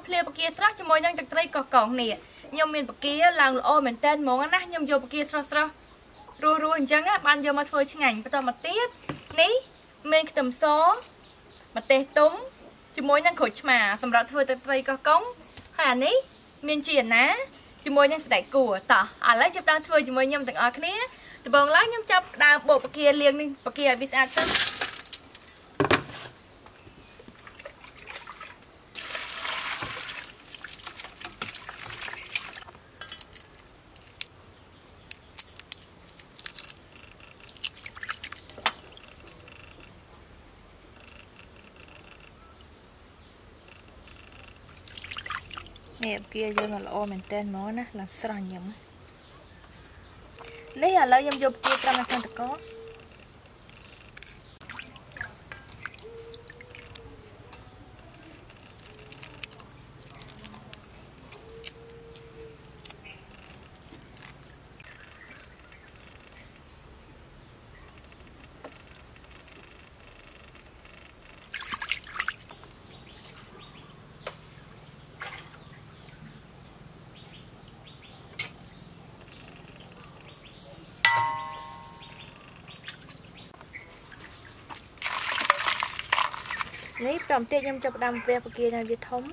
lia bạc kia srác cho môi năng tạch tây có cổng nè nhưng miền bạc kia làm ô mình tên món á nhưng vô bạc kia srác srác rùi chẳng á ban vô mà thôi chừng ảnh bắt đầu mà tiết ní mình tầm số mà tê túng cho môi năng khối mà xong rồi thôi tạch tây có cổng hà ní miền triển ná cho môi năng sẽ của tỏ lấy chụp ta thôi cho môi nhâm tặng ở cái ní từ bồng lái nhâm chập đào bộ bạc kia liền đi bạc kia visa tân nè kia giờ mà lo mình tên nó nè làm sao nhầm lấy à lấy nhầm vô kia ta mà không được có lấy tầm tiền nhâm chọc đầm về kia là Việt thống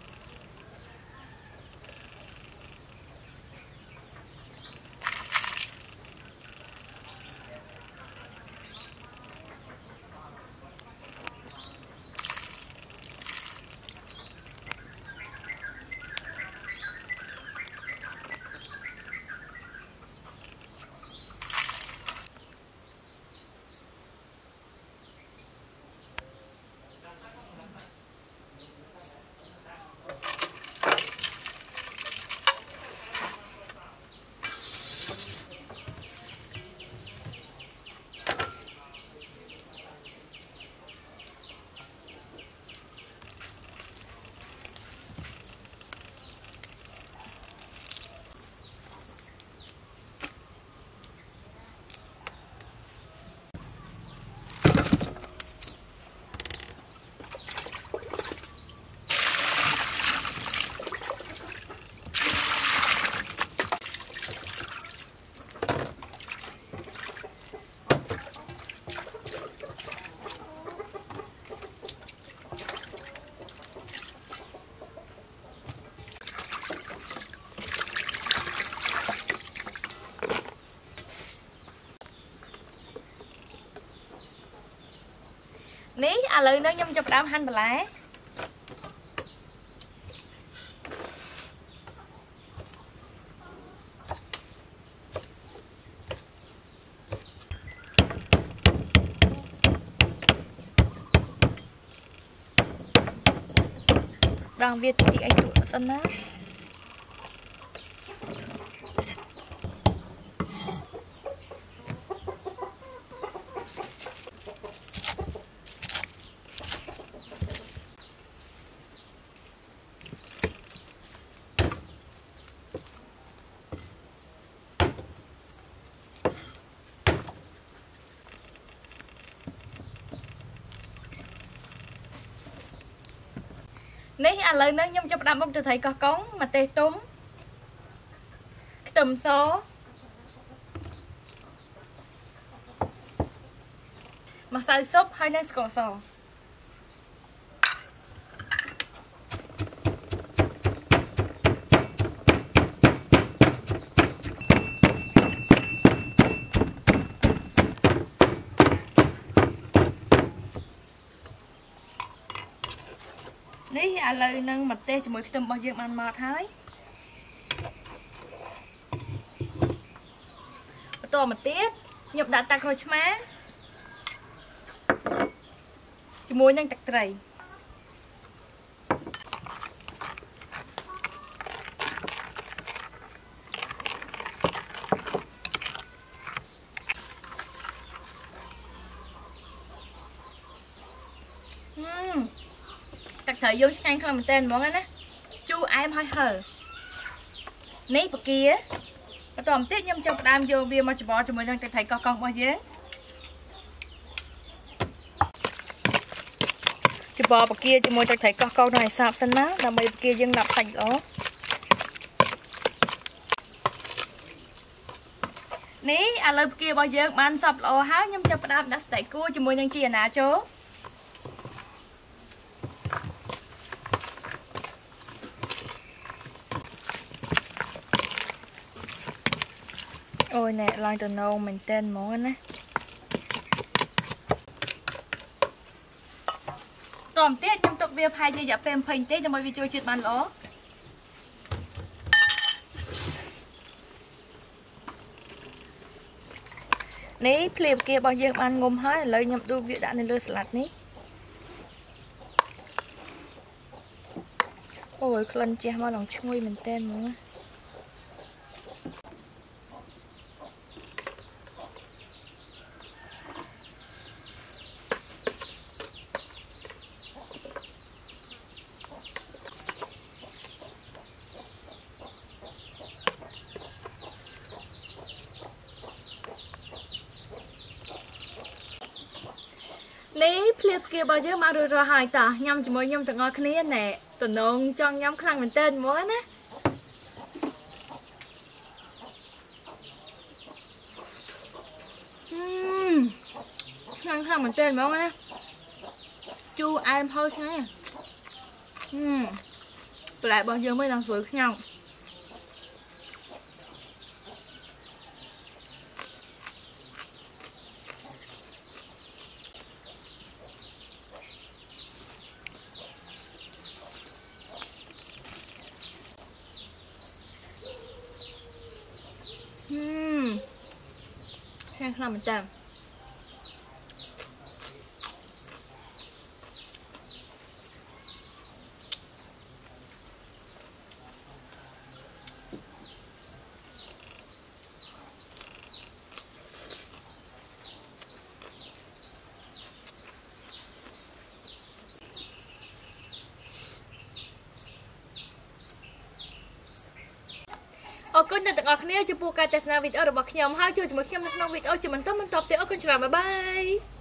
ní à lời nó nhâm chọc đam hành bà lá đang Việt thì anh tụi nó sân á ní à lời nó nhâm chọc đam bông tôi thấy có cống mà tê túng tầm số mà xài súp hay nên còn sò ní à lời nâng mặt tê cho mỗi tầm bao nhiêu ăn mọt hái to một tiết nhập đã tạc hồi má chỉ muối nhanh tạc tẩy tạc thời vô nhanh không làm tên món á chu em hơi hở ní bậc kia và toàn tiết nhâm trong đam vô bia mà chỉ bỏ cho mình đang thấy con bao nhiêu បបកាជាមួយទឹកត្រីកោះកោនៅឲ្យសាបសិនណាដើម្បីបកាយើងដាក់សាច់ល្អនេះឥឡូវបការបស់យើងបានសព្វល្អហើយខ្ញុំចាប់ផ្ដើមដាក់ស្តេកគួរជាមួយនឹងជីអាណាចូលអូយណែឡើងទៅនោមែនតើហ្មងណាតោះទៀតខ្ញុំទុកវាផាយជារយៈពេល20នាទីដើម្បីវាចូលជាតិបានល្អនេះភ្លាបការបស់យើងបានងុំហើយឥឡូវខ្ញុំដួសវាដាក់នៅលើសាឡាត់នេះអូយក្លិនជះមកឡើងឈ្ងុយមែនតើហ្មងនេះភ្លាបការបស់យើងមករួចរាល់ហើយតោះញ៉ាំជាមួយខ្ញុំទាំងអស់គ្នាណែតំណងចង់ញ៉ាំខ្លាំងមែនតើហ្មងណាខ្លាំងមែនតើហ្មងណាជូរអែមហូរឆ្ងាញ់បន្លែរបស់យើងមិនឡើងស្រួយខ្ញងខ្លាំងមែនតើអរគុណអ្នកទាំងអស់គ្នាចំពោះការទស្សនាវីដេអូរបស់ខ្ញុំហើយជួបជាមួយខ្ញុំនៅក្នុងវីដេអូជាបន្តទៀតអរគុណច្រើនបាយបាយ